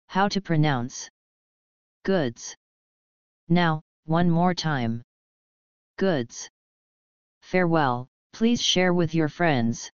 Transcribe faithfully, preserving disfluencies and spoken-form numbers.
How to pronounce goods. Now, one more time. Goods. Farewell, please share with your friends.